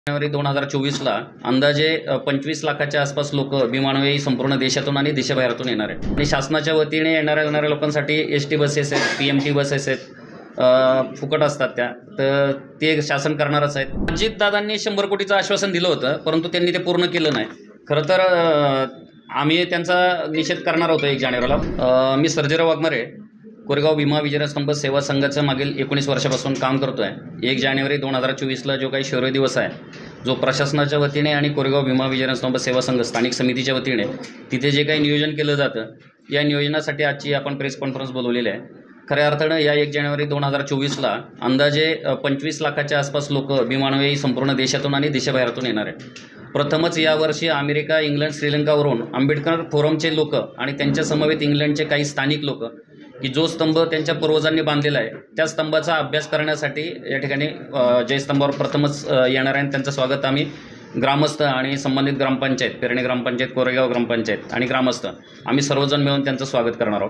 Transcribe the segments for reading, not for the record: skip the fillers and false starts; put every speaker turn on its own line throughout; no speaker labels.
जानेवारी 2024ला अंदाजे 25 लाखाच्या आसपास लोक विमानवाही संपूर्ण देशातून आणि देशाबाहेरून येणार आहेत आणि शासनाच्या वतीने येणाऱ्या लोकांसाठी एसटी बसेस आहेत, पीएमटी बसेस आहेत, फुकट असतात त्या, तर ते शासन करणारच आहेत। अजित दादांनी 100 कोटीचं आश्वासन दिलं होतं, परंतु त्यांनी ते पूर्ण केलं नाही। खरं तर आम्ही त्यांचा निषेध करणार होतो 1 जानेवारीला। मी सर्जेराव वाघमारे कोरेगाव भीमा विजयस्तंभ सेवा संघाचं मागील 19 वर्षापासून काम करतो आहे। 1 जानेवारी 2024ला जो काही शौर्य दिवस आहे, जो प्रशासनाच्या वतीने आणि कोरेगाव भीमा विजयस्तंभ सेवा संघ स्थानिक समितीच्या वतीने तिथे जे काही नियोजन केलं जातं, या नियोजनासाठी आजची आपण प्रेस कॉन्फरन्स बोलवलेली आहे। खऱ्या अर्थानं या 1 जानेवारी 2024ला अंदाजे 25 लाखाच्या आसपास लोक विमानवाही संपूर्ण देशातून आणि देशाबाहेरून येणार आहेत। प्रथमच यावर्षी अमेरिका, इंग्लंड, श्रीलंकावरून आंबेडकर फोरमचे लोक आणि त्यांच्या समवेत इंग्लंडचे काही स्थानिक लोक की जो स्तंभ त्यांच्या पूर्वजांनी बांधलेला आहे, त्या स्तंभाचा अभ्यास करण्यासाठी या ठिकाणी जयस्तंभावर प्रथमच येणार आहे। त्यांचं स्वागत आम्ही ग्रामस्थ आणि संबंधित ग्रामपंचायत, पेरणे ग्रामपंचायत, कोरेगाव ग्रामपंचायत आणि ग्रामस्थ आम्ही सर्वजण मिळून त्यांचं स्वागत करणार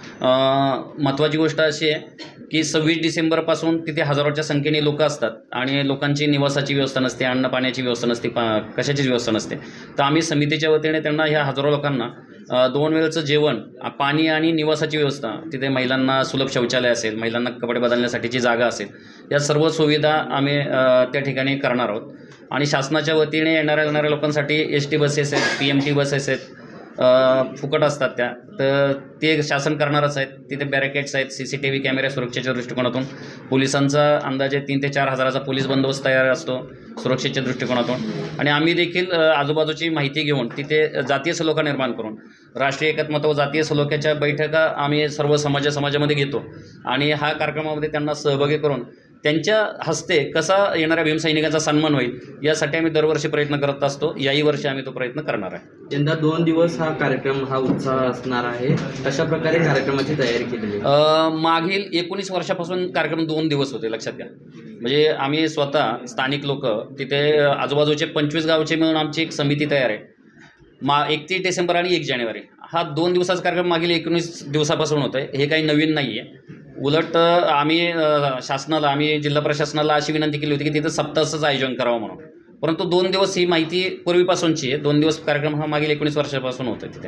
आहोत। महत्त्वाची गोष्ट अशी आहे की 26 डिसेंबरपासून तिथे हजारोच्या संख्येने लोक असतात आणि लोकांची निवासाची व्यवस्था नसते, अन्न पाण्याची व्यवस्था नसते, कशाचीच व्यवस्था नसते। तर आम्ही समितीच्या वतीने त्यांना ह्या हजारो लोकांना 2 वेळचं जेवण, पाणी आणि निवासाची व्यवस्था, तिथे महिलांना सुलभ शौचालय असेल, महिलांना कपडे बदलण्यासाठीची जागा असेल, या सर्व सुविधा आम्ही त्या ठिकाणी करणार आहोत। आणि शासनाच्या वतीने येणाऱ्या लोकांसाठी एसटी बसेस आहेत, पीएमटी बसेस आहेत, फुकट असतात त्या, तर ते शासन करणारच आहेत। तिथे बॅरिकेड्स आहेत, सीसीटीव्ही कॅमेरे सुरक्षेच्या दृष्टिकोनातून, पोलिसांचा अंदाजे 3 ते 4 हजाराचा पोलीस बंदोबस्त तयार असतो सुरक्षेच्या दृष्टिकोनातून। आणि आम्ही देखील आजूबाजूची माहिती घेऊन तिथे जातीय सलोखा निर्माण करून राष्ट्रीय एकात्मता व जातीय सलोख्याच्या बैठका आम्ही सर्व समाजामध्ये घेतो आणि हा कार्यक्रमामध्ये त्यांना सहभागी करून त्यांच्या हस्ते कसा येणाऱ्या भीमसैनिकांचा सन्मान होईल, यासाठी आम्ही दरवर्षी प्रयत्न करत असतो। याही वर्षी आम्ही तो प्रयत्न करणार आहे।
यंदा 2 दिवस हा कार्यक्रम, हा उत्साह असणार आहे। कशा प्रकारे कार्यक्रमाची तयारी केलेली
आहे? मागील 19 वर्षापासून कार्यक्रम 2 दिवस होते, लक्षात घ्या। म्हणजे आम्ही स्वतः स्थानिक लोक तिथे आजूबाजूचे 25 गावचे मिळून आमची एक समिती तयार आहे। 31 डिसेंबर आणि 1 जानेवारी हा 2 दिवसाचा कार्यक्रम मागील 19 दिवसापासून होत आहे। हे काही नवीन नाही आहे। उलट आम्ही शासनाला, आम्ही जिल्हा प्रशासनाला अशी विनंती केली होती की तिथं सप्ताहाचं आयोजन करावं म्हणून, परंतु 2 दिवस ही माहिती पूर्वीपासूनची आहे। 2 दिवस कार्यक्रम हा मागील 19 वर्षापासून होतो तिथे।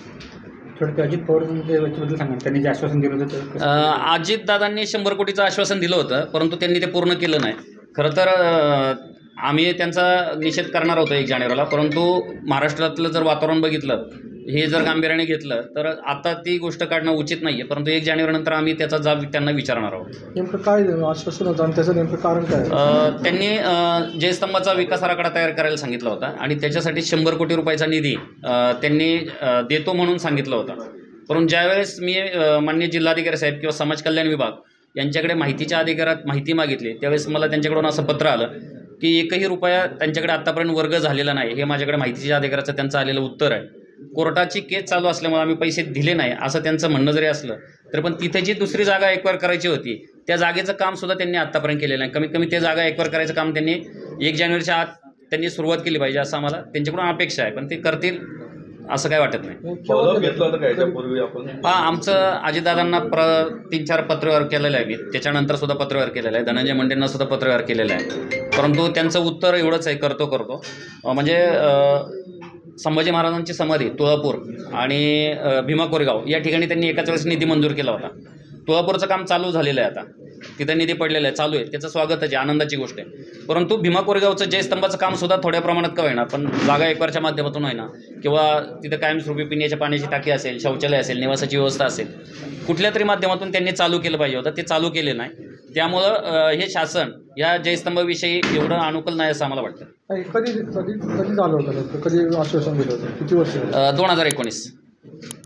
अजित पवार सांगा, त्यांनी जे आश्वासन दिलं होतं,
अजित दादांनी 100 कोटीचं आश्वासन दिलं होतं, परंतु त्यांनी ते पूर्ण केलं नाही। खरं तर आम्ही त्यांचा निषेध करणार होतो 1 जानेवारीला, परंतु महाराष्ट्रातलं जर वातावरण बघितलं, हे जर गांभीर्याने घेतलं तर आता ती गोष्ट काढणं उचित नाही आहे। परंतु 1 जानेवारीनंतर आम्ही त्याचा जाब त्यांना विचारणार आहोत।
नेमकं काय आश्वासन होतं आणि त्याचं नेमकं कारण काय?
त्यांनी जयस्तंभाचा विकास आराखडा तयार करायला सांगितला होता आणि त्याच्यासाठी 100 कोटी रुपयाचा निधी त्यांनी देतो म्हणून सांगितलं होतं। परंतु ज्यावेळेस मी माननीय जिल्हाधिकारी साहेब किंवा समाज कल्याण विभाग यांच्याकडे माहितीच्या अधिकारात माहिती मागितली, त्यावेळेस मला त्यांच्याकडून असं पत्र आलं की 1ही रुपया त्यांच्याकडे आत्तापर्यंत वर्ग झालेला नाही। हे माझ्याकडे माहितीच्या अधिकाराचं त्यांचं आलेलं उत्तर आहे। कोर्टाची केस चालू असल्यामुळे आम्ही पैसे दिले नाही असं त्यांचं म्हणणं जरी असलं तर पण तिथे जी दुसरी जागा एक्वायर करायची होती, त्या जागेचं कामसुद्धा त्यांनी आत्तापर्यंत केलेलं नाही। कमीत कमी ते जागा एक्वायर करायचं काम त्यांनी 1 जानेवारीच्या आत त्यांनी सुरुवात केली पाहिजे असं आम्हाला त्यांच्याकडून अपेक्षा आहे, पण ते करतील असं काय वाटत नाही। आमचं अजितदादांना 3-4 पत्रव्यवहार केलेला आहे मी, त्याच्यानंतर सुद्धा पत्रव्यवहार केलेला आहे, धनंजय मुंडेंना सुद्धा पत्रव्यवहार केलेला आहे, परंतु त्यांचं उत्तर एवढंच आहे, करतो म्हणजे संभाजी महाराजांची समाधी तुळापूर आणि भीमा कोरेगाव या ठिकाणी त्यांनी एकाच वेळेस निधी मंजूर केला होता। तुळापूरचं काम चालू झालेलं आहे, आता तिथं निधी पडलेला आहे, चालू आहे, त्याचं स्वागताची आनंदाची गोष्ट आहे। परंतु भीमा कोरेगावचं जयस्तंभाचं कामसुद्धा थोड्या प्रमाणात का होईना, पण जागा एक्वायरच्या माध्यमातून होईना, किंवा तिथं कायमस्वरूपी पिण्याच्या पाण्याची टाकी असेल, शौचालय असेल, निवासाची व्यवस्था असेल, कुठल्या तरी माध्यमातून त्यांनी चालू केलं पाहिजे होतं, ते चालू केले नाही। त्यामुळं हे शासन या जयस्तंभाविषयी एवढं अनुकूल नाही असं आम्हाला वाटतं।
कधी झालं होतं, कधी आश्वासन दिलं होतं, किती वर्ष?
2019।